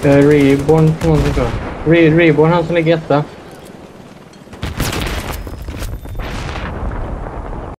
Reborn på någonting då. Reborn, han som ligger etta.